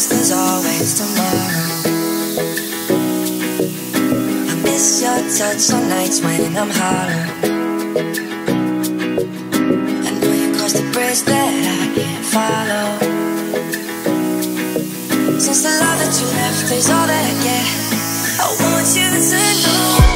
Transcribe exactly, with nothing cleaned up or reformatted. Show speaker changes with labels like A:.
A: promise there's always tomorrow. I miss your touch on nights when I'm hollow. I know you crossed the bridge that I can't follow. Since the love that you left is all that I get, I want you to know